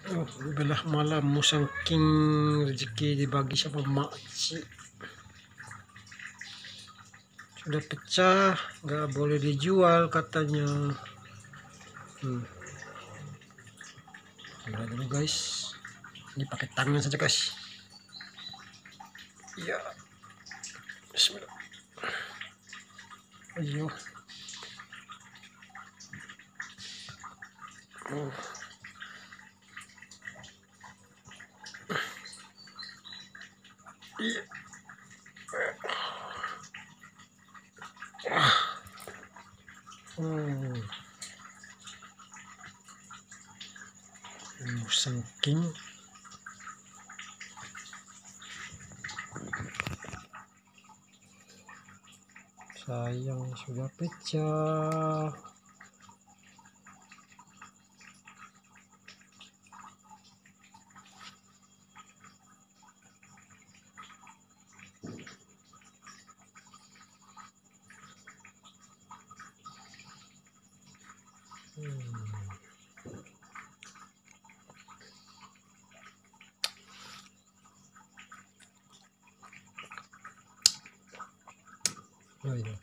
Oh, belah malam musang king rezeki dibagi sama makcik. Sudah pecah, nggak boleh dijual katanya. Lihat dulu guys, ini pakai tangan saja guys. Ya, Bismillah. Ayo. Oh. Iya. Musang king. Sayang sudah pecah. Oh, iya.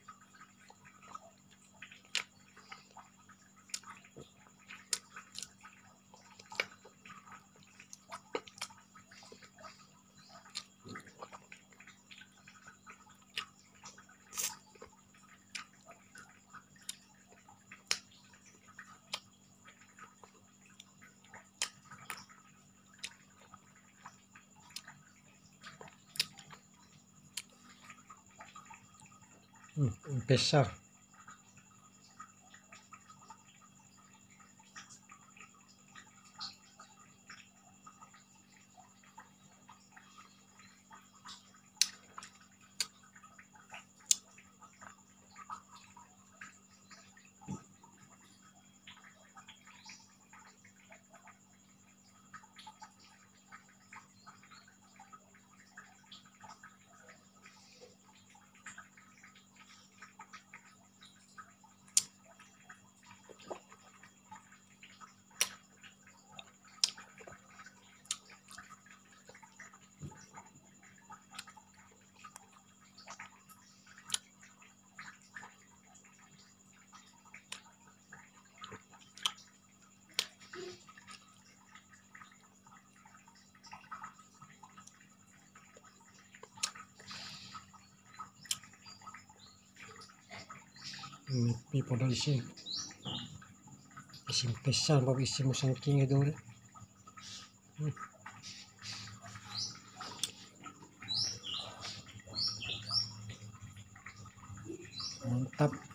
Besar. Ini pada isi besar, baru isi musang king itu. Mantap.